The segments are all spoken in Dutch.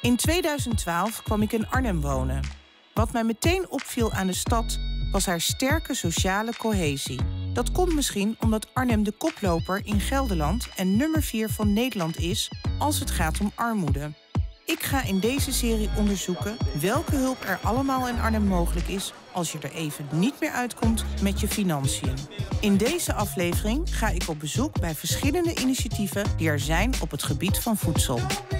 In 2012 kwam ik in Arnhem wonen. Wat mij meteen opviel aan de stad was haar sterke sociale cohesie. Dat komt misschien omdat Arnhem de koploper in Gelderland en nummer 4 van Nederland is als het gaat om armoede. Ik ga in deze serie onderzoeken welke hulp er allemaal in Arnhem mogelijk is als je er even niet meer uitkomt met je financiën. In deze aflevering ga ik op bezoek bij verschillende initiatieven die er zijn op het gebied van voedsel.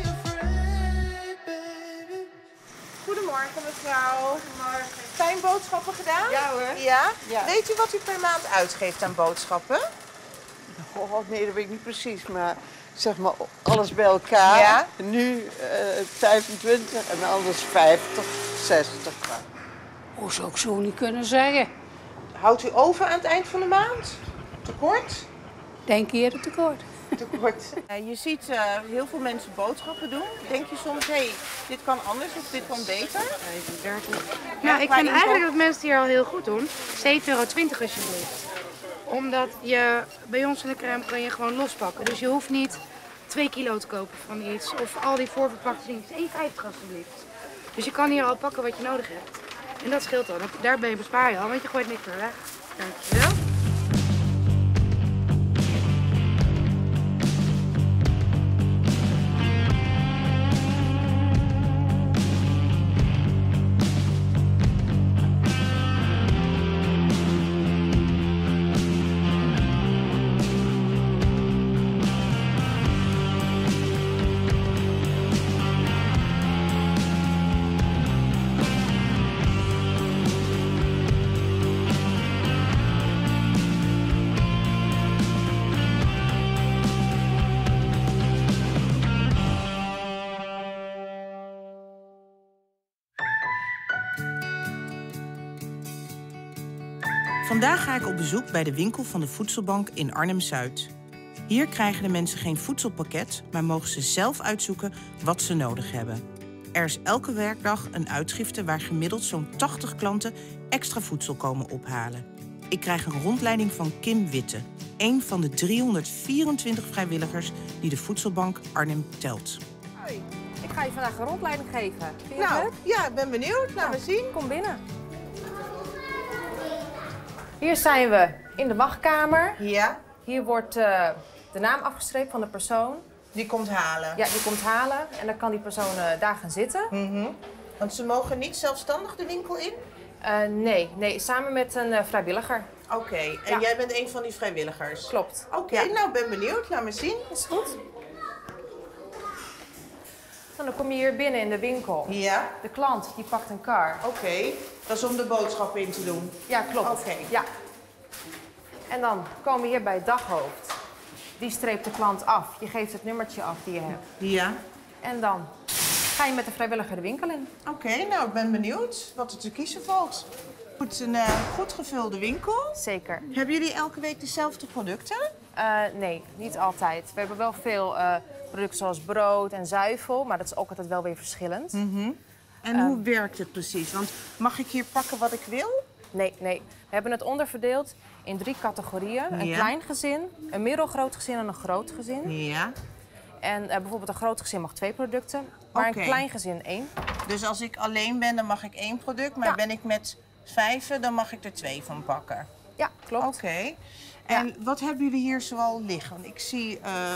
Goedemorgen mevrouw. Fijn boodschappen gedaan? Ja hoor. Ja? Ja. Weet u wat u per maand uitgeeft aan boodschappen? Oh, nee, dat weet ik niet precies, maar zeg maar alles bij elkaar. Ja. Nu 25 en anders 50, 60. Hoe zou ik zo niet kunnen zeggen? Houdt u over aan het eind van de maand? Tekort? Denk eerder tekort. Tekort. Je ziet heel veel mensen boodschappen doen. Denk je soms, hé, dit kan anders of dit kan beter? 35. Ja, Nou, ik qua vind eigenlijk inkoop- dat mensen het hier al heel goed doen. 7,20 € alsjeblieft. Omdat je bij ons in de crème kan je gewoon lospakken. Dus je hoeft niet 2 kilo te kopen van iets. Of al die voorverpakte dingen. 1,50 alsjeblieft. Dus je kan hier al pakken wat je nodig hebt. En dat scheelt al. Daarbij bespaar je al, want je gooit niks meer weg. Dankjewel. Vandaag ga ik op bezoek bij de winkel van de Voedselbank in Arnhem-Zuid. Hier krijgen de mensen geen voedselpakket, maar mogen ze zelf uitzoeken wat ze nodig hebben. Er is elke werkdag een uitgifte waar gemiddeld zo'n 80 klanten extra voedsel komen ophalen. Ik krijg een rondleiding van Kim Witte, een van de 324 vrijwilligers die de Voedselbank Arnhem telt. Hoi, ik ga je vandaag een rondleiding geven. Vind je het Nou, leuk? ja, ik ben benieuwd. Laat me zien. Kom binnen. Hier zijn we in de wachtkamer. Ja, Hier wordt de naam afgestreept van de persoon. die komt halen. Ja, die komt halen en dan kan die persoon daar gaan zitten. Want ze mogen niet zelfstandig de winkel in? Nee, samen met een vrijwilliger. Oké, en Ja. jij bent een van die vrijwilligers? Klopt. Oké, Ja. nou, ben benieuwd. Laat me zien. Is goed. En dan kom je hier binnen in de winkel. Ja, De klant die pakt een kar. oké. Dat is om de boodschappen in te doen. Ja, klopt. Oké. Ja. En dan komen we hier bij het daghoofd. Die streept de klant af. Je geeft het nummertje af die je hebt. Ja. En dan ga je met de vrijwilliger de winkel in. Oké, nou, ik ben benieuwd wat er te kiezen valt. Goed, een goed gevulde winkel. Zeker. Hebben jullie elke week dezelfde producten? Nee, niet altijd. We hebben wel veel producten zoals brood en zuivel, maar dat is ook altijd wel weer verschillend. En hoe werkt het precies? Want mag ik hier pakken wat ik wil? Nee. We hebben het onderverdeeld in 3 categorieën. Een Ja. klein gezin, een middelgroot gezin en een groot gezin. Ja. En bijvoorbeeld een groot gezin mag 2 producten, maar Oké. een klein gezin 1. Dus als ik alleen ben, dan mag ik 1 product. Maar Ja. ben ik met 5, dan mag ik er 2 van pakken. Ja, klopt. Oké. En wat hebben jullie hier zoal liggen? Want ik zie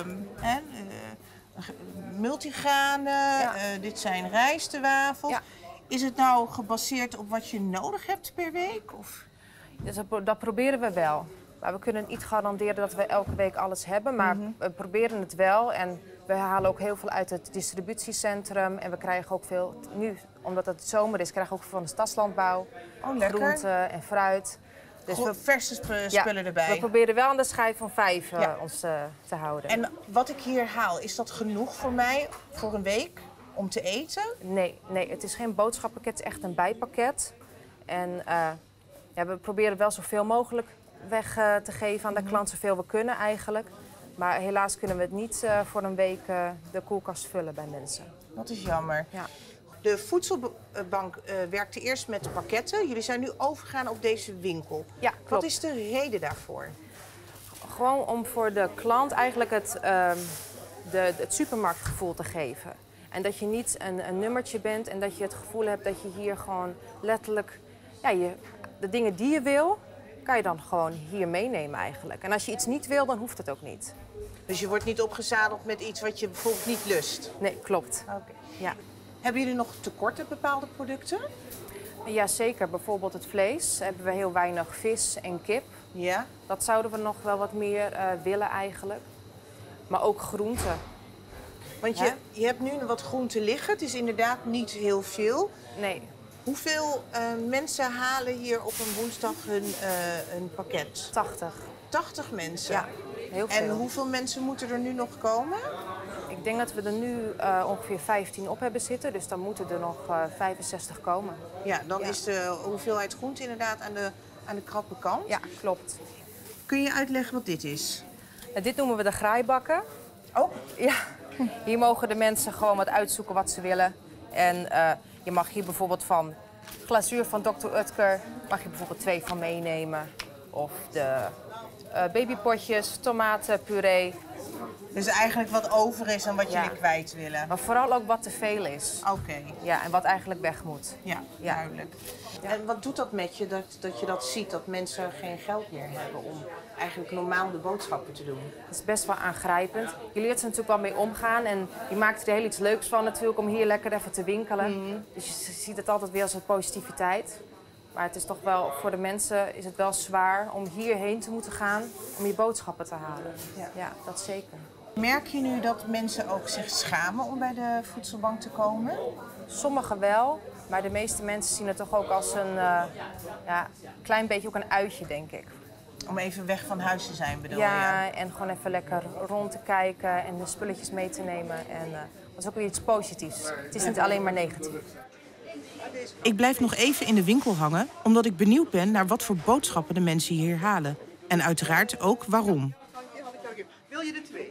multigranen, Ja. dit zijn rijstewafels. Ja. Is het nou gebaseerd op wat je nodig hebt per week? Of? Dus dat proberen we wel. Maar we kunnen niet garanderen dat we elke week alles hebben. Maar we proberen het wel. En we halen ook heel veel uit het distributiecentrum. En we krijgen ook veel, nu omdat het zomer is, krijgen we ook veel van de stadslandbouw. Oh, lekker. Groenten en fruit. Dus Verse spullen erbij. we proberen wel aan de schijf van 5 Ja. ons te houden. En wat ik hier haal, is dat genoeg voor mij voor een week om te eten? Nee, het is geen boodschappenpakket, het is echt een bijpakket. En we proberen wel zoveel mogelijk weg te geven aan de klant, zoveel we kunnen eigenlijk. Maar helaas kunnen we het niet voor een week de koelkast vullen bij mensen. Dat is jammer. Ja. De voedselbank werkte eerst met pakketten. Jullie zijn nu overgegaan op deze winkel. Ja, klopt. Wat is de reden daarvoor? Gewoon om voor de klant eigenlijk het supermarktgevoel te geven. En dat je niet een nummertje bent en dat je het gevoel hebt dat je hier gewoon letterlijk... Ja, de dingen die je wil, kan je dan gewoon hier meenemen eigenlijk. En als je iets niet wil, dan hoeft het ook niet. Dus je wordt niet opgezadeld met iets wat je bijvoorbeeld niet lust? Nee, klopt. Oké. Ja. Hebben jullie nog tekort aan bepaalde producten? Ja, zeker. Bijvoorbeeld het vlees. Hebben we heel weinig vis en kip. Ja. Dat zouden we nog wel wat meer willen eigenlijk. Maar ook groenten. Want je hebt nu wat groenten liggen. Het is inderdaad niet heel veel. Nee. Hoeveel mensen halen hier op een woensdag hun pakket? 80. 80 mensen? Ja, heel veel. En hoeveel mensen moeten er nu nog komen? Ik denk dat we er nu ongeveer 15 op hebben zitten. Dus dan moeten er nog 65 komen. Ja, dan is de hoeveelheid groente inderdaad aan de krappe kant. Ja, klopt. Kun je uitleggen wat dit is? Dit noemen we de graaibakken. Oh. Ja. Hier mogen de mensen gewoon wat uitzoeken wat ze willen. En je mag hier bijvoorbeeld van glazuur van Dr. Oetker, mag je bijvoorbeeld 2 van meenemen. Of de babypotjes, tomatenpuree. Dus eigenlijk wat over is en wat jullie kwijt willen? Maar vooral ook wat te veel is. Oké. Ja, en wat eigenlijk weg moet. Ja, duidelijk. Ja. En wat doet dat met je, dat je dat ziet, dat mensen geen geld meer hebben om eigenlijk normaal de boodschappen te doen? Dat is best wel aangrijpend. Je leert er natuurlijk wel mee omgaan en je maakt er heel iets leuks van natuurlijk om hier lekker even te winkelen. Dus je ziet het altijd weer als een positiviteit. Maar het is toch wel, voor de mensen is het wel zwaar om hierheen te moeten gaan om je boodschappen te halen. Ja, dat zeker. Merk je nu dat mensen ook zich schamen om bij de voedselbank te komen? Sommigen wel, maar de meeste mensen zien het toch ook als een klein beetje ook een uitje, denk ik. Om even weg van huis te zijn, bedoel je? Ja, en gewoon even lekker rond te kijken en de spulletjes mee te nemen. En dat is ook weer iets positiefs. Het is niet alleen maar negatief. Ik blijf nog even in de winkel hangen, omdat ik benieuwd ben naar wat voor boodschappen de mensen hier halen. En uiteraard ook waarom. Wil je de 2?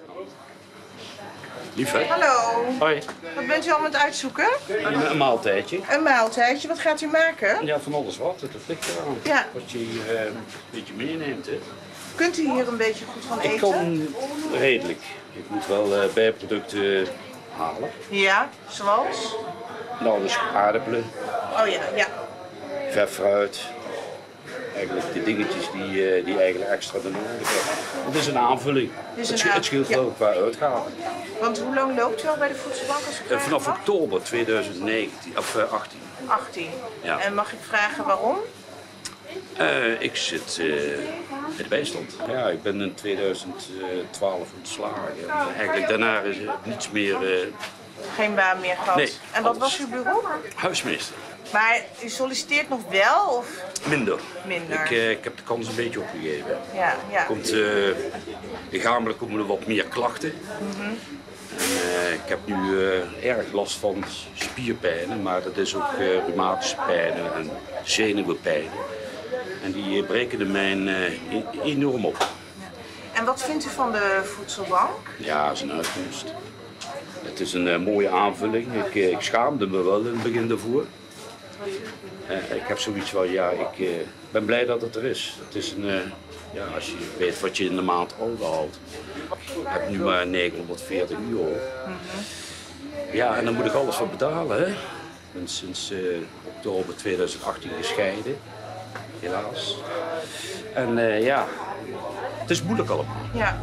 Lief, hè? Hallo. Hoi. Wat bent u allemaal aan het uitzoeken? Een maaltijdje. Een maaltijdje. Wat gaat u maken? Ja, van alles wat. Dat ligt eraan. Ja. Wat je hier een beetje meeneemt, hè. Kunt u hier een beetje goed van eten? Ik kan redelijk. Ik moet wel bijproducten halen. Ja, zoals? Nou, dus aardappelen, Oh ja, ja. verfruit. Eigenlijk de dingetjes die eigenlijk extra de nodig hebben. Het is een aanvulling. Het scheelt wel qua uitgaven. Want hoe lang loopt u al bij de voedselbank als ik vragen Vanaf mag? oktober 2019, of 18. 18. Ja. En mag ik vragen waarom? Ik zit bij de bijstand. Ja, ik ben in 2012 ontslagen. Eigenlijk daarna is er niets meer. Geen baan meer gehad. Nee, en wat alles. was uw beroep? Huismeester. Maar u solliciteert nog wel of Minder. minder? Ik heb de kans een beetje opgegeven. Ja, ja. Lichamelijk komen er wat meer klachten. En, ik heb nu erg last van spierpijnen, maar dat is ook reumatische pijnen en zenuwenpijnen. En die breken de mijn enorm op. En wat vindt u van de voedselbank? Ja, dat is een uitkomst. Het is een mooie aanvulling. Ik schaamde me wel in het begin daarvoor. Ik heb zoiets van, ja, ik ben blij dat het er is. Het is als je weet wat je in de maand overhoudt. Ik heb nu maar 940 euro. Ja, en dan moet ik alles voor betalen. Hè? Ik ben sinds oktober 2018 gescheiden, helaas. En het is moeilijk allemaal. Ja.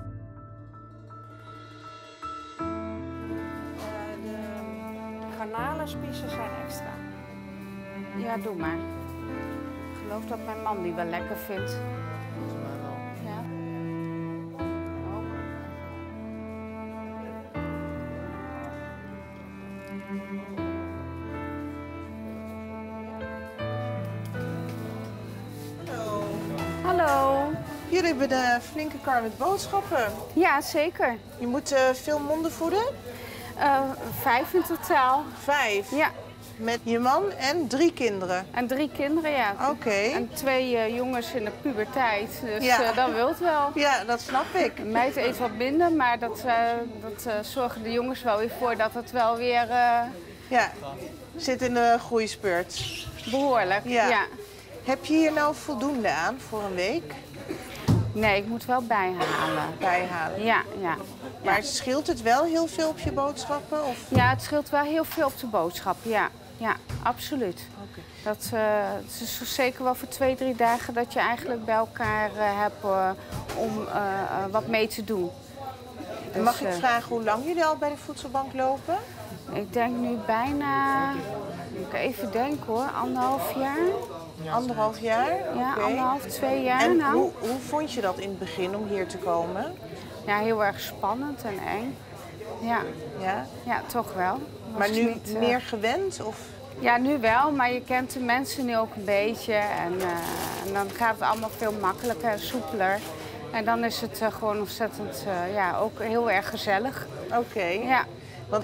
De garnalenspiezen zijn extra. Ja, doe maar. Ik geloof dat mijn man die wel lekker vindt. Ja. Oh. Hallo. Jullie hebben een flinke kar met boodschappen. Ja, zeker. Je moet veel monden voeden? 5 in totaal. 5? Ja. Met je man en 3 kinderen? En 3 kinderen, ja. Oké. En 2 jongens in de puberteit. Dus Ja. dat wilt wel. Ja, dat snap ik. De meid eet wat minder, maar dat zorgen de jongens wel weer voor dat het wel weer Ja, zit in de groeispurt. behoorlijk. Ja. Ja. Heb je hier nou voldoende aan voor een week? Nee, ik moet wel bijhalen. Bijhalen. Ja, ja. Maar scheelt het wel heel veel op je boodschappen? Of? Ja, het scheelt wel heel veel op de boodschappen, ja. Ja, absoluut. Okay. Dat het is zeker wel voor 2-3 dagen dat je eigenlijk bij elkaar hebt om wat mee te doen. Dus, mag ik vragen hoe lang jullie al bij de voedselbank lopen? Ik denk nu bijna, moet ik even denken hoor, 1,5 jaar. 1,5 jaar? Ja, Okay. 1,5, 2 jaar. En nou. hoe vond je dat in het begin om hier te komen? Ja, heel erg spannend en eng. Ja, Ja, ja toch wel. maar nu niet, meer gewend? Of? Ja, nu wel, maar je kent de mensen nu ook een beetje. En dan gaat het allemaal veel makkelijker en soepeler. En dan is het gewoon ontzettend, ja, ook heel erg gezellig. Oké. Ja. Want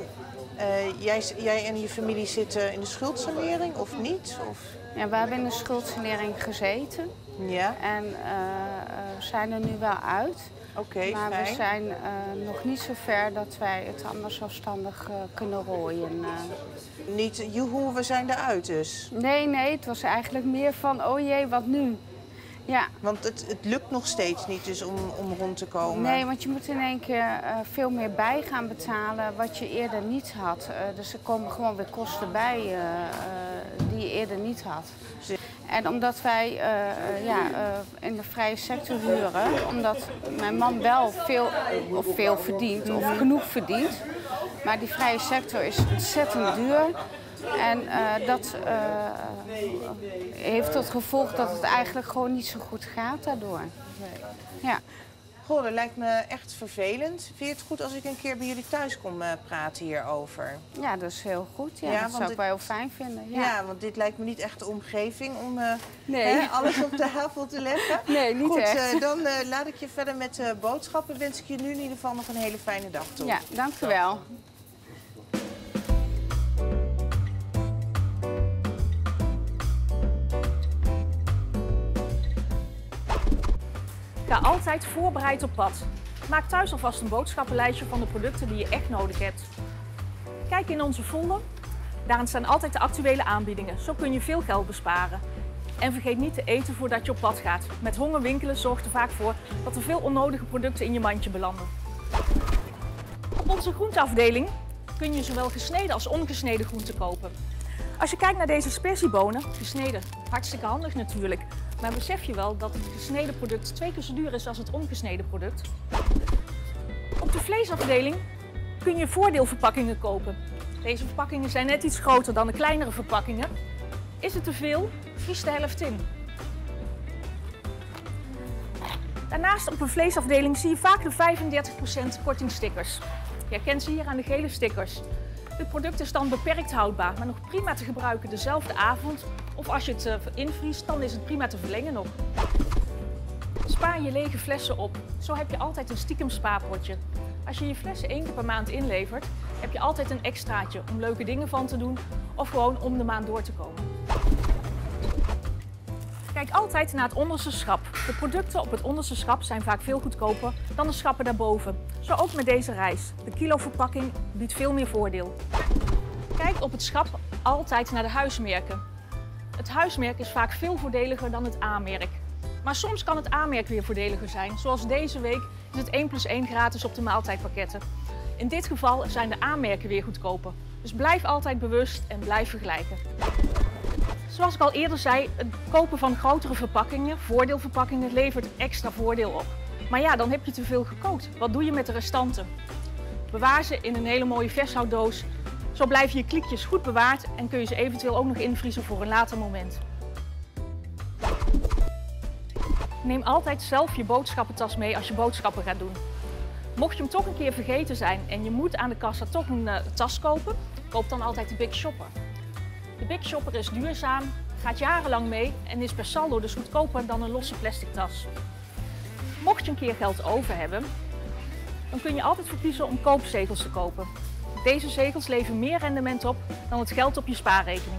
jij en je familie zitten in de schuldsanering of niet? Of? Ja, we hebben in de schuldsanering gezeten. Ja. En zijn er nu wel uit. Oké, maar fijn. we zijn nog niet zo ver dat wij het allemaal zelfstandig kunnen rooien. Niet, joehoe, we zijn eruit dus? Nee, het was eigenlijk meer van, oh jee, wat nu? Ja. Want het lukt nog steeds niet dus om rond te komen? Nee, want je moet in één keer veel meer bij gaan betalen wat je eerder niet had. Dus er komen gewoon weer kosten bij die je eerder niet had. En omdat wij in de vrije sector huren, omdat mijn man wel veel verdient of genoeg verdient. Maar die vrije sector is ontzettend duur. En dat heeft tot gevolg dat het eigenlijk gewoon niet zo goed gaat daardoor. Nee. Ja. Goh, dat lijkt me echt vervelend. Vind je het goed als ik een keer bij jullie thuis kom praten hierover? Ja, dat is heel goed. Ja, dat zou ik wel heel fijn vinden. Ja, want dit lijkt me niet echt de omgeving om nee. alles op tafel te leggen. Nee, niet goed, echt. Dan laat ik je verder met boodschappen. Wens ik je nu in ieder geval nog een hele fijne dag toe. Ja, dank u wel. Ga altijd voorbereid op pad. Maak thuis alvast een boodschappenlijstje van de producten die je echt nodig hebt. Kijk in onze folder. Daarin staan altijd de actuele aanbiedingen. Zo kun je veel geld besparen. En vergeet niet te eten voordat je op pad gaat. Met honger winkelen zorgt er vaak voor dat er veel onnodige producten in je mandje belanden. Op onze groenteafdeling kun je zowel gesneden als ongesneden groenten kopen. Als je kijkt naar deze sperziebonen, gesneden, hartstikke handig natuurlijk. Maar besef je wel dat het gesneden product 2 keer zo duur is als het ongesneden product? Op de vleesafdeling kun je voordeelverpakkingen kopen. Deze verpakkingen zijn net iets groter dan de kleinere verpakkingen. Is het te veel? Vries de helft in. Daarnaast op een vleesafdeling zie je vaak de 35% kortingstickers. Je herkent ze hier aan de gele stickers. Dit product is dan beperkt houdbaar, maar nog prima te gebruiken dezelfde avond. Of als je het invriest, dan is het prima te verlengen nog. Spaar je lege flessen op. Zo heb je altijd een stiekem spaarpotje. Als je je flessen 1 keer per maand inlevert, heb je altijd een extraatje om leuke dingen van te doen of gewoon om de maand door te komen. Kijk altijd naar het onderste schap. De producten op het onderste schap zijn vaak veel goedkoper dan de schappen daarboven. Zo ook met deze rijst. De kiloverpakking biedt veel meer voordeel. Kijk op het schap altijd naar de huismerken. Het huismerk is vaak veel voordeliger dan het A-merk. Maar soms kan het A-merk weer voordeliger zijn. Zoals deze week is het 1+1 gratis op de maaltijdpakketten. In dit geval zijn de A-merken weer goedkoper. Dus blijf altijd bewust en blijf vergelijken. Zoals ik al eerder zei, het kopen van grotere verpakkingen, voordeelverpakkingen, levert extra voordeel op. Maar ja, dan heb je te veel gekookt. Wat doe je met de restanten? Bewaar ze in een hele mooie vershouddoos. Zo blijven je kliekjes goed bewaard en kun je ze eventueel ook nog invriezen voor een later moment. Neem altijd zelf je boodschappentas mee als je boodschappen gaat doen. Mocht je hem toch een keer vergeten zijn en je moet aan de kassa toch een tas kopen, koop dan altijd de Big Shopper. De Big Shopper is duurzaam, gaat jarenlang mee en is per saldo dus goedkoper dan een losse plastic tas. Mocht je een keer geld over hebben, dan kun je altijd voor kiezen om koopzegels te kopen. Deze zegels leveren meer rendement op dan het geld op je spaarrekening.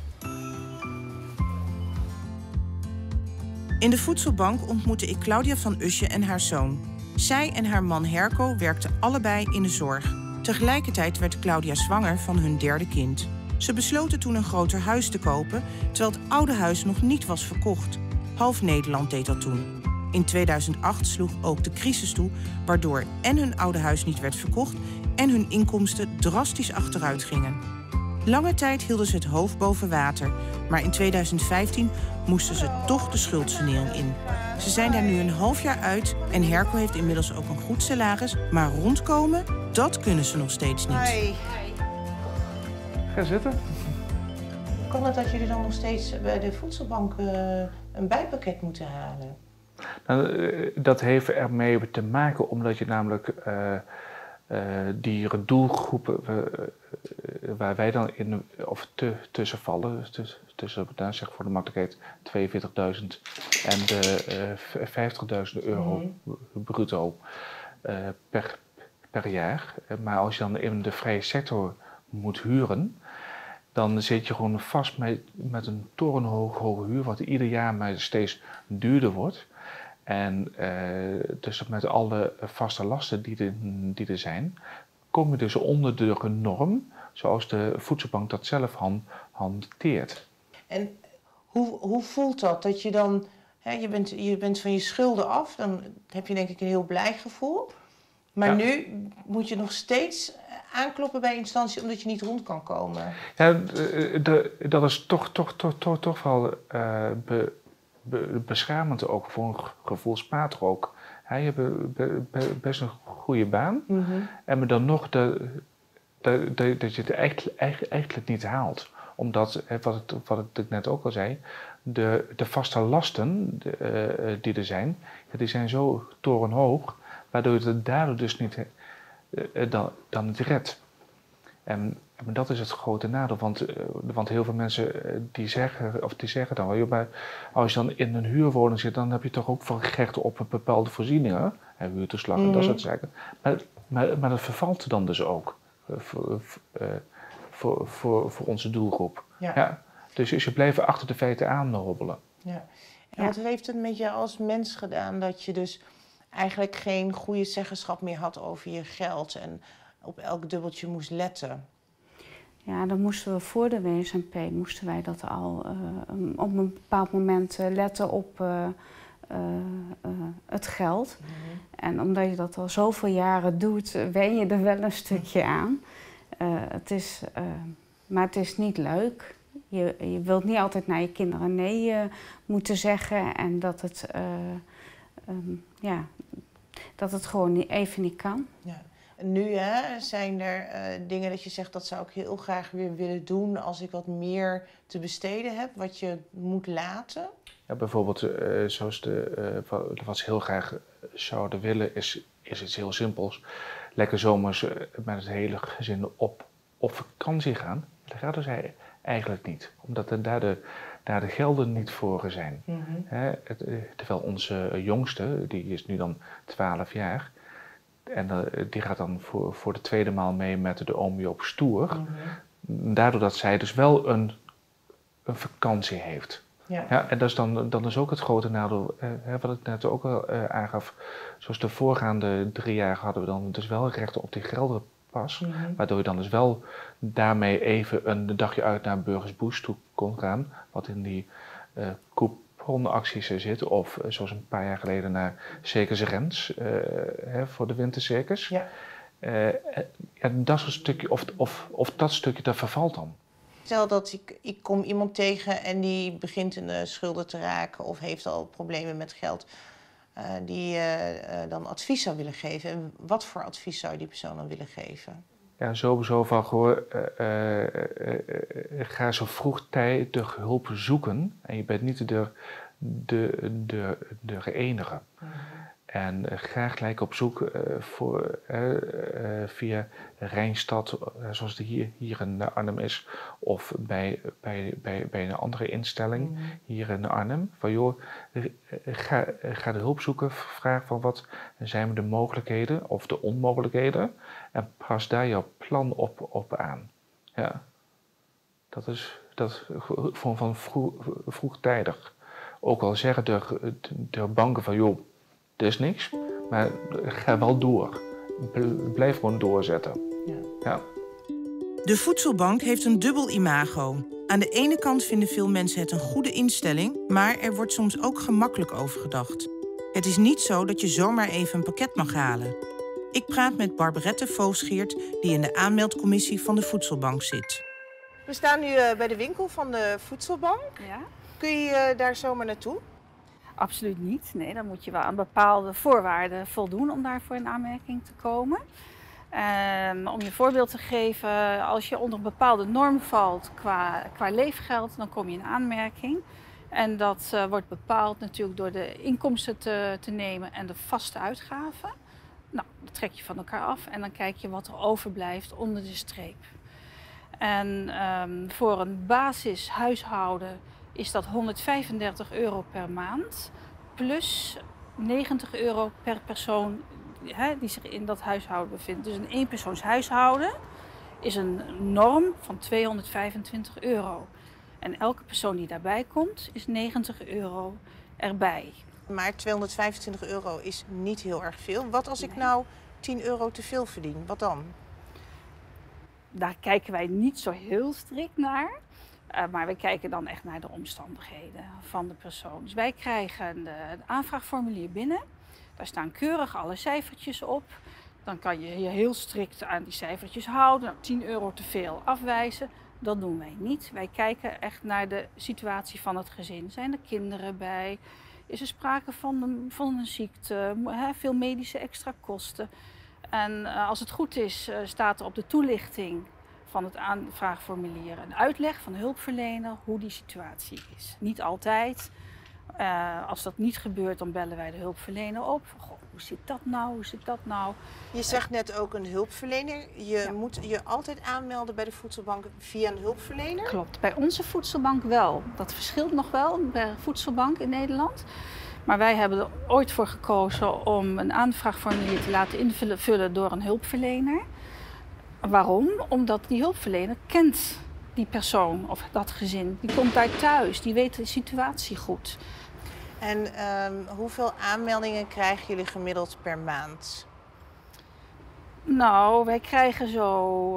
In de voedselbank ontmoette ik Claudia van Usje en haar zoon. Zij en haar man Herco werkten allebei in de zorg. Tegelijkertijd werd Claudia zwanger van hun 3e kind. Ze besloten toen een groter huis te kopen, terwijl het oude huis nog niet was verkocht. Half Nederland deed dat toen. In 2008 sloeg ook de crisis toe, waardoor en hun oude huis niet werd verkocht en hun inkomsten drastisch achteruit gingen. Lange tijd hielden ze het hoofd boven water, maar in 2015 moesten ze toch de schuldsanering in. Ze zijn daar nu een half jaar uit en Herco heeft inmiddels ook een goed salaris, maar rondkomen, dat kunnen ze nog steeds niet. Hi. Ga zitten. Kan het dat jullie dan nog steeds bij de voedselbank een bijpakket moeten halen? Nou, dat heeft ermee te maken omdat je namelijk die doelgroepen waar wij dan tussen vallen, tussen zeg voor de makkelijkheid 42.000 en de €50.000 bruto per jaar. Maar als je dan in de vrije sector moet huren, dan zit je gewoon vast met een torenhoge huur, wat ieder jaar maar steeds duurder wordt. En dus met alle vaste lasten die er zijn, kom je dus onder de norm, zoals de voedselbank dat zelf hanteert. En hoe voelt dat? Dat je dan, je bent van je schulden af, dan heb je denk ik een heel blij gevoel. Maar nu moet je nog steeds aankloppen bij instantie omdat je niet rond kan komen. Ja, dat is toch wel beschamend ook, voor gevoelsmatig ook. Je hebt best een goede baan, en dan nog dat je het eigenlijk niet haalt. Omdat, wat ik net ook al zei, de vaste lasten die er zijn, die zijn zo torenhoog, waardoor je het daardoor dus niet dan het redt. En dat is het grote nadeel, want heel veel mensen die zeggen dan, maar als je dan in een huurwoning zit, dan heb je toch ook wel recht op bepaalde voorzieningen, huurtoeslag en dat soort zaken. Maar dat vervalt dan dus ook voor onze doelgroep. Ja. Dus je blijft achter de feiten aanhobbelen. Ja. En wat heeft het met je als mens gedaan dat je dus eigenlijk geen goede zeggenschap meer had over je geld en op elk dubbeltje moest letten? Ja, dan moesten we voor de WSNP moesten wij dat al op een bepaald moment letten op het geld. En omdat je dat al zoveel jaren doet, wen je er wel een stukje aan. Maar het is niet leuk. Je wilt niet altijd naar je kinderen nee moeten zeggen en dat het gewoon even niet kan. Ja. Nu zijn er dingen dat je zegt dat zou ik heel graag weer willen doen als ik wat meer te besteden heb, wat je moet laten? Ja, bijvoorbeeld zoals wat ze heel graag zouden willen is iets heel simpels. Lekker zomers met het hele gezin op vakantie gaan. Dat gaat dus eigenlijk niet, omdat daar de gelden niet voor zijn. Terwijl onze jongste, die is nu dan 12 jaar... En die gaat dan voor de tweede maal mee met de oom op stoer. Daardoor dat zij dus wel een vakantie heeft. Ja, en dat is dan is ook het grote nadeel, wat ik net ook al aangaf. Zoals de voorgaande 3 jaar hadden we dan dus wel recht op die geldenpas. Waardoor je dan dus wel daarmee even een dagje uit naar Burgersboost toe kon gaan. Wat in die couponacties zit. Of zoals een paar jaar geleden naar Circus Rens voor de wintercircus. Dat is een stukje, of dat stukje, dat vervalt dan. Stel dat ik kom iemand tegen en die begint in de schulden te raken of heeft al problemen met geld, die dan advies zou willen geven. En wat voor advies zou je die persoon dan willen geven? Ja, sowieso van gewoon, ga zo vroegtijdig hulp zoeken en je bent niet de enige. En ga gelijk op zoek via Rijnstad, zoals die hier in Arnhem is, of bij een andere instelling hier in Arnhem. Van joh, ga de hulp zoeken, vraag van wat zijn de mogelijkheden of de onmogelijkheden en pas daar jouw plan op aan. Ja. Dat is van vroegtijdig. Ook al zeggen de banken van joh, er is niks, maar ga wel door. Blijf gewoon doorzetten. Ja. De voedselbank heeft een dubbel imago. Aan de ene kant vinden veel mensen het een goede instelling, maar er wordt soms ook gemakkelijk over gedacht. Het is niet zo dat je zomaar even een pakket mag halen. Ik praat met Barberette Voosgeert, die in de aanmeldcommissie van de Voedselbank zit. We staan nu bij de winkel van de Voedselbank. Ja? Kun je daar zomaar naartoe? Absoluut niet. Nee, dan moet je wel aan bepaalde voorwaarden voldoen om daarvoor in aanmerking te komen. Om je een voorbeeld te geven, als je onder een bepaalde norm valt qua leefgeld, dan kom je in aanmerking. En dat wordt bepaald natuurlijk door de inkomsten te nemen en de vaste uitgaven. Nou, dat trek je van elkaar af en dan kijk je wat er overblijft onder de streep. En voor een basishuishouden is dat €135 per maand plus €90 per persoon die zich in dat huishouden bevindt. Dus een eenpersoonshuishouden is een norm van €225. En elke persoon die daarbij komt is €90 erbij. Maar €225 is niet heel erg veel. Wat als ik nou €10 te veel verdien? Wat dan? Daar kijken wij niet zo heel strikt naar. Maar we kijken dan echt naar de omstandigheden van de persoon. Dus wij krijgen het aanvraagformulier binnen. Daar staan keurig alle cijfertjes op. Dan kan je je heel strikt aan die cijfertjes houden. Nou, €10 te veel afwijzen. Dat doen wij niet. Wij kijken echt naar de situatie van het gezin. Zijn er kinderen bij? Is er sprake van een ziekte? Veel medische extra kosten? En als het goed is, staat er op de toelichting van het aanvraagformulier een uitleg van de hulpverlener hoe die situatie is. Niet altijd. Als dat niet gebeurt, dan bellen wij de hulpverlener op. Goh, hoe zit dat nou? Hoe zit dat nou? Je zegt net ook een hulpverlener. Je moet je altijd aanmelden bij de Voedselbank via een hulpverlener? Klopt, bij onze voedselbank wel. Dat verschilt nog wel per voedselbank in Nederland. Maar wij hebben er ooit voor gekozen om een aanvraagformulier te laten invullen door een hulpverlener. Waarom? Omdat die hulpverlener kent die persoon of dat gezin. Die komt daar thuis, die weet de situatie goed. En hoeveel aanmeldingen krijgen jullie gemiddeld per maand? Nou, wij krijgen zo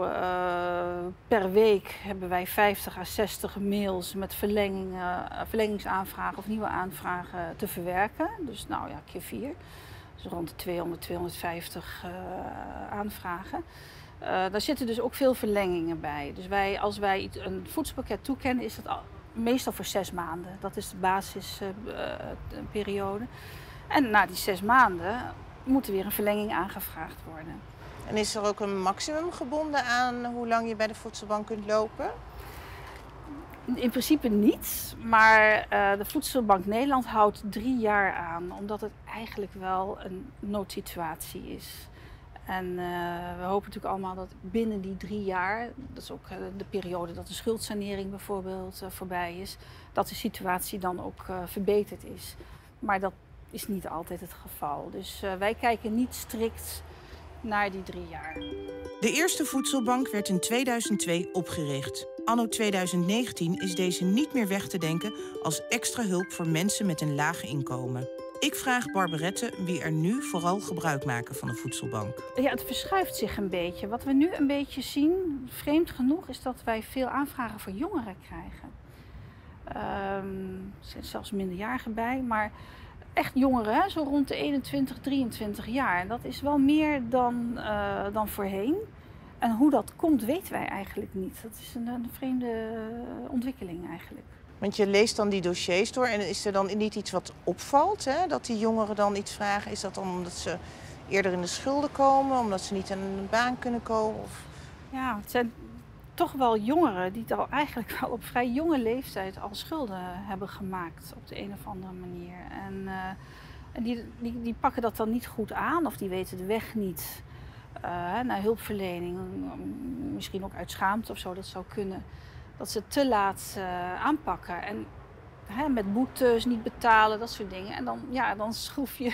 per week hebben wij 50 à 60 mails met verlengingsaanvragen of nieuwe aanvragen te verwerken. Dus nou ja, keer 4. Dus rond de 200, 250 aanvragen. Daar zitten dus ook veel verlengingen bij. Dus als wij een voedselpakket toekennen, is dat meestal voor 6 maanden. Dat is de basisperiode. En na die 6 maanden moet er weer een verlenging aangevraagd worden. En is er ook een maximum gebonden aan hoe lang je bij de Voedselbank kunt lopen? In principe niet, maar de Voedselbank Nederland houdt 3 jaar aan, omdat het eigenlijk wel een noodsituatie is. En we hopen natuurlijk allemaal dat binnen die 3 jaar, dat is ook de periode dat de schuldsanering bijvoorbeeld voorbij is, dat de situatie dan ook verbeterd is. Maar dat is niet altijd het geval. Dus wij kijken niet strikt naar die 3 jaar. De eerste voedselbank werd in 2002 opgericht. Anno 2019 is deze niet meer weg te denken als extra hulp voor mensen met een laag inkomen. Ik vraag Barberette wie er nu vooral gebruik maken van de voedselbank. Ja, het verschuift zich een beetje. Wat we nu een beetje zien, vreemd genoeg, is dat wij veel aanvragen voor jongeren krijgen. Er zijn zelfs minderjarigen bij, maar echt jongeren, hè? Zo rond de 21, 23 jaar. En dat is wel meer dan voorheen. En hoe dat komt, weten wij eigenlijk niet. Dat is een vreemde ontwikkeling eigenlijk. Want je leest dan die dossiers door en is er dan niet iets wat opvalt? Hè? Dat die jongeren dan iets vragen? Is dat dan omdat ze eerder in de schulden komen? Omdat ze niet aan een baan kunnen komen? Of... Ja, het zijn toch wel jongeren die al eigenlijk wel op vrij jonge leeftijd al schulden hebben gemaakt op de een of andere manier. En die pakken dat dan niet goed aan of die weten de weg niet naar hulpverlening. Misschien ook uit schaamte of zo, dat zou kunnen. Dat ze te laat aanpakken en met boetes niet betalen, dat soort dingen. En dan schroef je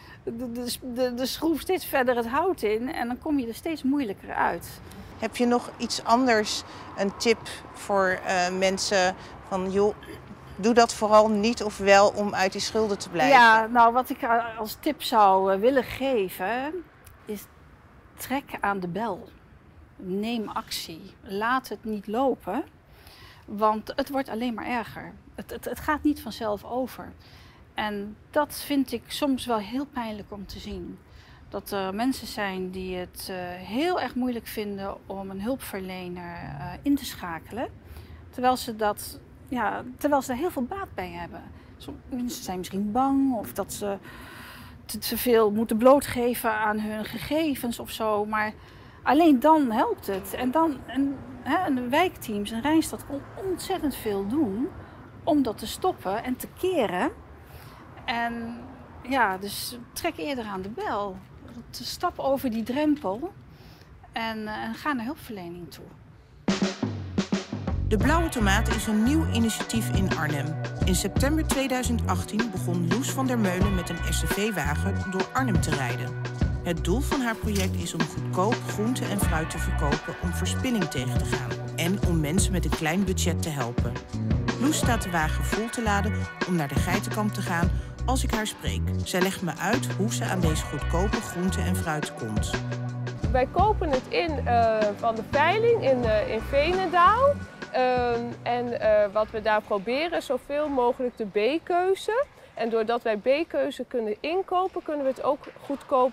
de schroef steeds verder het hout in en dan kom je er steeds moeilijker uit. Heb je nog iets anders, een tip voor mensen van joh, doe dat vooral niet of wel om uit die schulden te blijven? Ja, nou wat ik als tip zou willen geven is trek aan de bel. Neem actie. Laat het niet lopen, want het wordt alleen maar erger. Het gaat niet vanzelf over. En dat vind ik soms wel heel pijnlijk om te zien. Dat er mensen zijn die het heel erg moeilijk vinden om een hulpverlener in te schakelen. Terwijl ze er heel veel baat bij hebben. Mensen zijn misschien bang of dat ze te veel moeten blootgeven aan hun gegevens of zo. Maar alleen dan helpt het. En de wijkteams en Rijnstad kon ontzettend veel doen om dat te stoppen en te keren. En ja, dus trek eerder aan de bel. Stap over die drempel en ga naar hulpverlening toe. De Blauwe Tomaat is een nieuw initiatief in Arnhem. In september 2018 begon Loes van der Meulen met een SCV-wagen door Arnhem te rijden. Het doel van haar project is om goedkoop groente en fruit te verkopen om verspilling tegen te gaan. En om mensen met een klein budget te helpen. Loes staat de wagen vol te laden om naar de geitenkamp te gaan als ik haar spreek. Zij legt me uit hoe ze aan deze goedkope groente en fruit komt. Wij kopen het in van de veiling in Veenendaal. Wat we daar proberen is zoveel mogelijk de B-keuze. En doordat wij B-keuze kunnen inkopen, kunnen we het ook goedkoop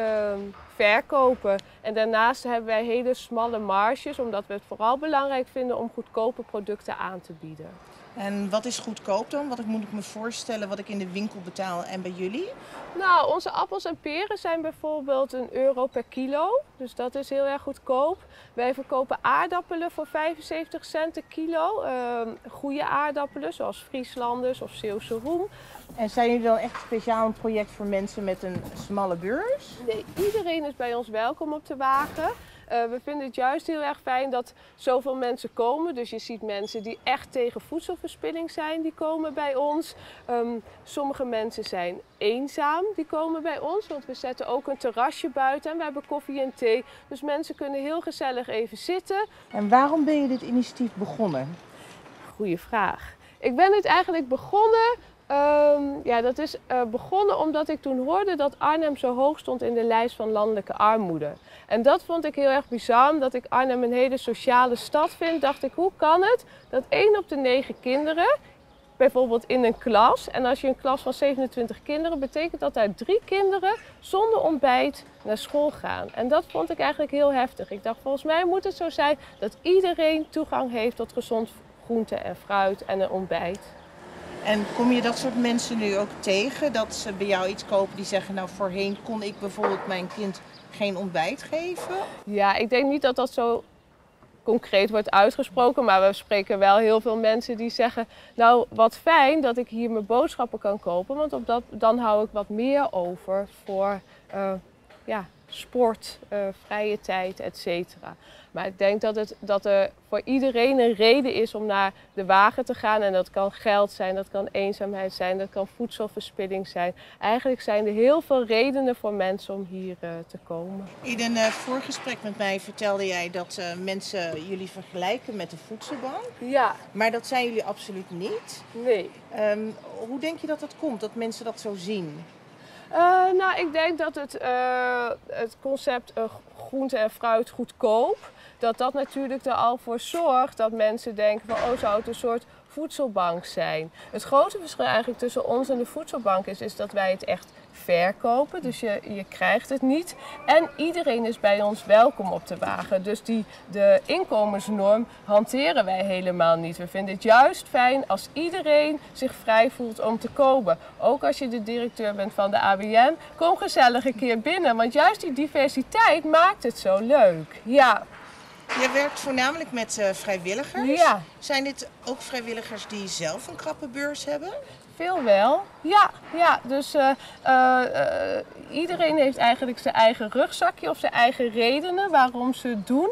verkopen. En daarnaast hebben wij hele smalle marges, omdat we het vooral belangrijk vinden om goedkope producten aan te bieden. En wat is goedkoop dan? Wat moet ik me voorstellen wat ik in de winkel betaal en bij jullie? Nou, onze appels en peren zijn bijvoorbeeld €1 per kilo. Dus dat is heel erg goedkoop. Wij verkopen aardappelen voor 75 cent per kilo. Goede aardappelen, zoals Frieslanders of Zeeuwse roem. En zijn jullie dan echt speciaal een project voor mensen met een smalle beurs? Nee, iedereen is bij ons welkom op de wagen. We vinden het juist heel erg fijn dat zoveel mensen komen. Dus je ziet mensen die echt tegen voedselverspilling zijn, die komen bij ons. Sommige mensen zijn eenzaam, die komen bij ons. Want we zetten ook een terrasje buiten en we hebben koffie en thee. Dus mensen kunnen heel gezellig even zitten. En waarom ben je dit initiatief begonnen? Goeie vraag. Ik ben het eigenlijk begonnen... dat is begonnen omdat ik toen hoorde dat Arnhem zo hoog stond in de lijst van landelijke armoede. En dat vond ik heel erg bizar, omdat ik Arnhem een hele sociale stad vind. Dacht ik, hoe kan het dat 1 op de 9 kinderen, bijvoorbeeld in een klas, en als je een klas van 27 kinderen, betekent dat daar 3 kinderen zonder ontbijt naar school gaan. En dat vond ik eigenlijk heel heftig. Ik dacht, volgens mij moet het zo zijn dat iedereen toegang heeft tot gezond groente en fruit en een ontbijt. En kom je dat soort mensen nu ook tegen? Dat ze bij jou iets kopen die zeggen, nou voorheen kon ik bijvoorbeeld mijn kind geen ontbijt geven? Ja, ik denk niet dat dat zo concreet wordt uitgesproken. Maar we spreken wel heel veel mensen die zeggen, nou wat fijn dat ik hier mijn boodschappen kan kopen. Want dan hou ik wat meer over voor sport, vrije tijd, et cetera. Maar ik denk dat er voor iedereen een reden is om naar de wagen te gaan. En dat kan geld zijn, dat kan eenzaamheid zijn, dat kan voedselverspilling zijn. Eigenlijk zijn er heel veel redenen voor mensen om hier te komen. In een voorgesprek met mij vertelde jij dat mensen jullie vergelijken met de voedselbank. Ja. Maar dat zijn jullie absoluut niet. Nee. Hoe denk je dat dat komt, dat mensen dat zo zien? Ik denk dat het concept groente en fruit goedkoop, dat natuurlijk er al voor zorgt dat mensen denken van, oh, zou het een soort voedselbank zijn. Het grote verschil eigenlijk tussen ons en de voedselbank is dat wij het echt verkopen, dus je krijgt het niet. En iedereen is bij ons welkom op de wagen, dus de inkomensnorm hanteren wij helemaal niet. We vinden het juist fijn als iedereen zich vrij voelt om te komen. Ook als je de directeur bent van de ABN, kom gezellig een keer binnen, want juist die diversiteit maakt het zo leuk. Ja. Je werkt voornamelijk met vrijwilligers. Ja. Zijn dit ook vrijwilligers die zelf een krappe beurs hebben? Veel wel, ja. Dus iedereen heeft eigenlijk zijn eigen rugzakje of zijn eigen redenen waarom ze het doen.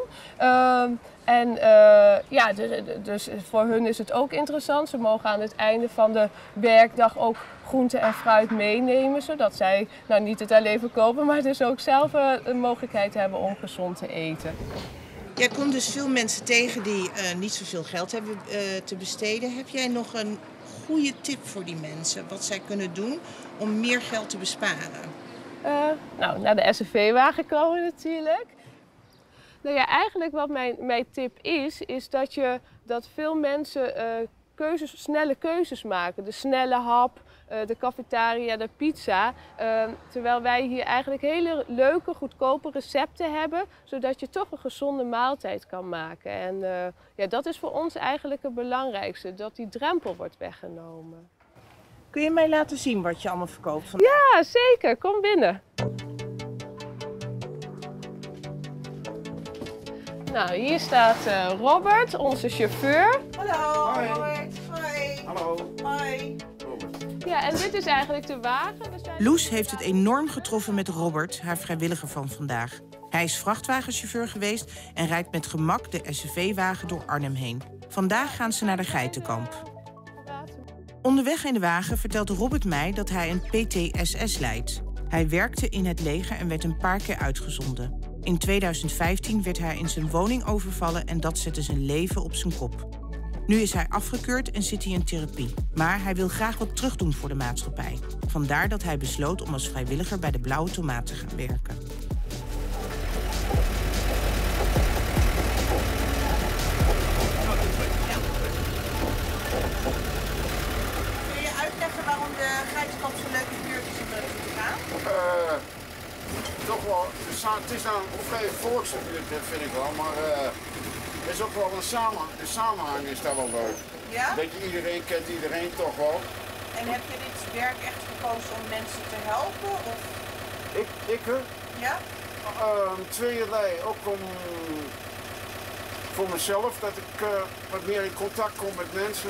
Dus voor hun is het ook interessant. Ze mogen aan het einde van de werkdag ook groente en fruit meenemen, zodat zij niet het alleen verkopen, maar dus ook zelf een mogelijkheid hebben om gezond te eten. Jij komt dus veel mensen tegen die niet zoveel geld hebben te besteden. Heb jij nog een goede tip voor die mensen, wat zij kunnen doen om meer geld te besparen? Naar de SCV-wagen komen natuurlijk. Nou ja, eigenlijk wat mijn tip is dat veel mensen snelle keuzes maken. De snelle hap, de cafetaria, de pizza. Terwijl wij hier eigenlijk hele leuke, goedkope recepten hebben, zodat je toch een gezonde maaltijd kan maken. En ja, dat is voor ons eigenlijk het belangrijkste, dat die drempel wordt weggenomen. Kun je mij laten zien wat je allemaal verkoopt vandaag? Ja, zeker. Kom binnen. Nou, hier staat Robert, onze chauffeur. Hallo, Robert. Hoi. Hallo. Hoi. Ja, en dit is eigenlijk de wagen. Loes heeft het enorm getroffen met Robert, haar vrijwilliger van vandaag. Hij is vrachtwagenchauffeur geweest en rijdt met gemak de SCV-wagen door Arnhem heen. Vandaag gaan ze naar de geitenkamp. Onderweg in de wagen vertelt Robert mij dat hij een PTSS leidt. Hij werkte in het leger en werd een paar keer uitgezonden. In 2015 werd hij in zijn woning overvallen en dat zette zijn leven op zijn kop. Nu is hij afgekeurd en zit hij in therapie. Maar hij wil graag wat terugdoen voor de maatschappij. Vandaar dat hij besloot om als vrijwilliger bij de Blauwe Tomaat te gaan werken. Kun je uitleggen waarom de geitenkamp zo'n leuke buurt is om naartoe te gaan? Toch wel, het is nou een vrij volkse buurt, vind ik wel, maar er is ook wel de samenhang is daar wel leuk. Ja? Dat je iedereen kent iedereen toch wel. En heb je dit werk echt gekozen om mensen te helpen? Of? Ik? Ja? Tweeërlei, ook om voor mezelf, dat ik wat meer in contact kom met mensen.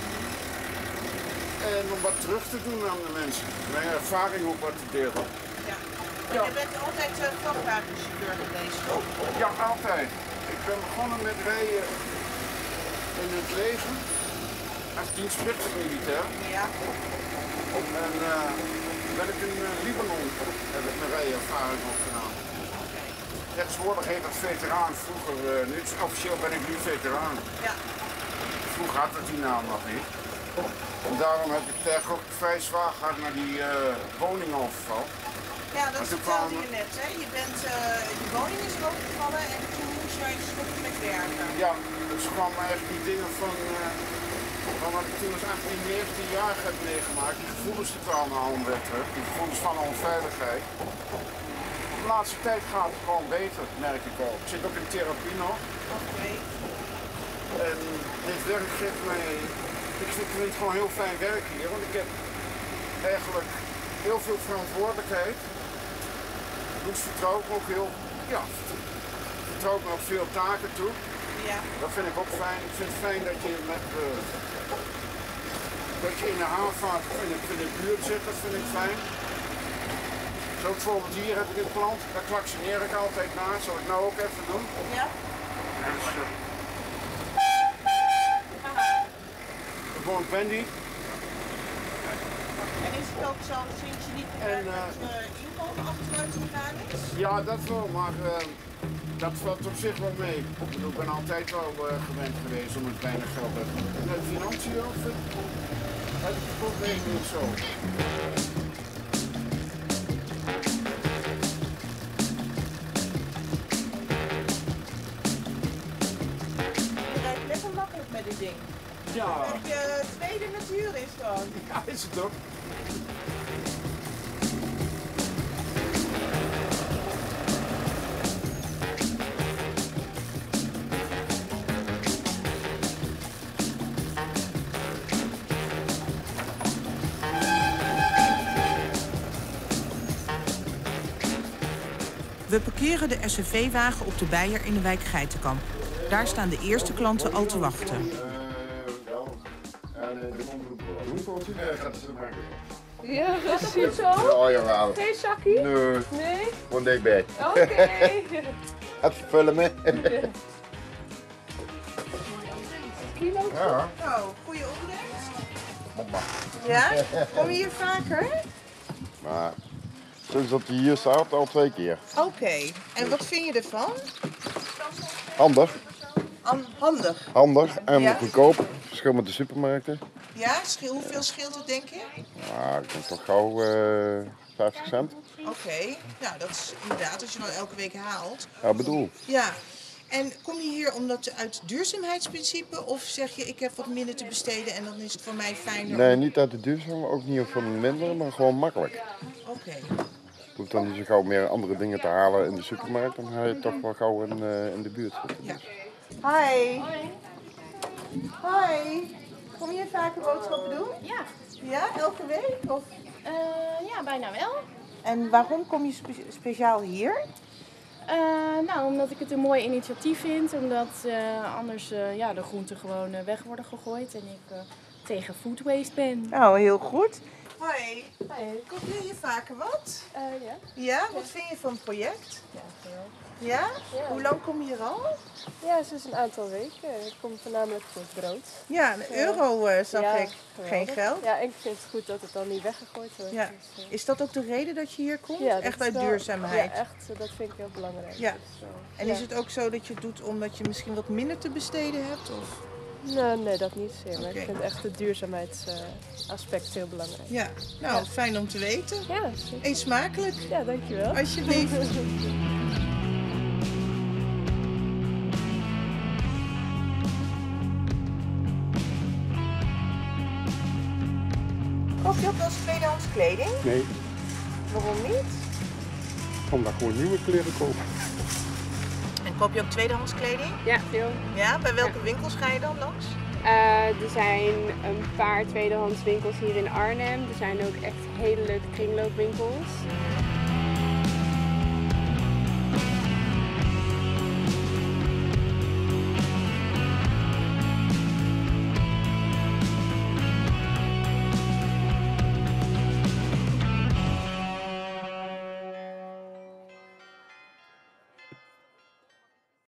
En om wat terug te doen aan de mensen. Mijn ervaring ook wat te delen. Ja. Je bent altijd vrachtwagenchauffeur geweest, toch? Ja, altijd. Ik ben begonnen met rijden in het leger. Als dienstplichtig militair. Ja. En ben ik in Libanon, heb ik mijn rijervaring opgedaan. Tegenwoordig heet dat veteraan. Vroeger, nu officieel ben ik nu veteraan. Ja. Vroeger had het die naam nog niet. En daarom heb ik echt ook vrij zwaar gehad naar die woningoverval. Ja, dat vertelde je net, hè? Je woning is overgevallen en toen moest jij stoppen met werken. Ja, dus kwam eigenlijk die dingen van wat ik toen als 18, 19 jaar heb meegemaakt. Die gevoelens die kwamen al weer terug, die gevoelens van onveiligheid. De laatste tijd gaat het gewoon beter, merk ik wel. Ik zit ook in therapie nog. Oké. En dit werk geeft mij, ik vind het gewoon heel fijn werk hier, want ik heb eigenlijk heel veel verantwoordelijkheid. Dus vertrouw ik ook vertrouw ik me ook veel taken toe. Ja. Dat vind ik ook fijn. Ik vind het fijn dat je in de havenvaart in de buurt zit, dat vind ik fijn. Zo bijvoorbeeld hier heb ik een klant, daar klaksoneer ik altijd naar. Zal ik nou ook even doen? Ja. Dus, gewoon Wendy. En is het ook zo, vind je niet dat inkomen achteruit gegaan is? Ja, dat wel, maar dat valt op zich wel mee. Ik ben altijd wel gewend geweest om het weinig geld te hebben. En de financiën heb ik het probleem niet zo. Je rijdt lekker makkelijk met dit ding. Ja. Dat je tweede natuur is gewoon. Ja, is het ook. We parkeren de SCV-wagen op de Beier in de wijk Geitenkamp. Daar staan de eerste klanten al te wachten. Ja, precies zo. Ja, jawel. Geen zakkie? Nee. Nee? Gewoon dichtbij. Oké. Even vullen me. Kilo? Ja. Oh, goede opbrengst. Mama. Ja? Kom je hier vaker? Maar sinds dat hij hier staat al 2 keer. Oké. En wat vind je ervan? Handig. Handig. Handig en Ja. goedkoop. Verschil met de supermarkten. Ja, hoeveel scheelt het denk je? Nou, ik denk toch gauw 50 cent. Oké. Nou, dat is inderdaad als je dan elke week haalt. Ja, bedoel. Ja. En kom je hier omdat uit duurzaamheidsprincipe of zeg je ik heb wat minder te besteden en dan is het voor mij fijner? Nee, niet uit de duurzaam, ook niet van minder, maar gewoon makkelijk. Oké. Je hoeft dan niet zo gauw meer andere dingen te halen in de supermarkt, dan ga je toch wel gauw in de buurt zitten. Ja. Hi. Hoi. Kom je vaker boodschappen doen? Ja. Ja, elke week? Of? Ja, bijna wel. En waarom kom je speciaal hier? Nou, omdat ik het een mooi initiatief vind. Omdat anders de groenten gewoon weg worden gegooid. En ik tegen food waste ben. Oh, heel goed. Hoi. Koop je hier vaker wat? Ja. Ja? Wat vind je van het project? Ja, veel. Ja? Ja. Hoe lang kom je hier al? Ja, sinds een aantal weken. Ik kom voornamelijk voor het brood. Ja, een euro zag ja, ik. geweldig. Geen geld. Ja, ik vind het goed dat het dan niet weggegooid wordt. Ja. Dus, Is dat ook de reden dat je hier komt? ja, dat echt is uit wel- duurzaamheid? Ja, echt. Dat vind ik heel belangrijk. Ja. Dus, En ja. is het ook zo dat je het doet omdat je misschien wat minder te besteden hebt? Of? Nee, dat niet zeer. Maar Oké. ik vind echt het duurzaamheidsaspect heel belangrijk. Ja, nou fijn om te weten. Ja, Eet smakelijk. Ja, dankjewel. Alsjeblieft. Koop je ook wel eens tweedehands kleding? Nee, Waarom niet? omdat ik gewoon nieuwe kleren koop. En koop je ook tweedehands kleding? Ja, veel. Ja, bij welke winkels ga je dan langs? Er zijn een paar tweedehands winkels hier in Arnhem. Er zijn ook echt hele leuke kringloopwinkels.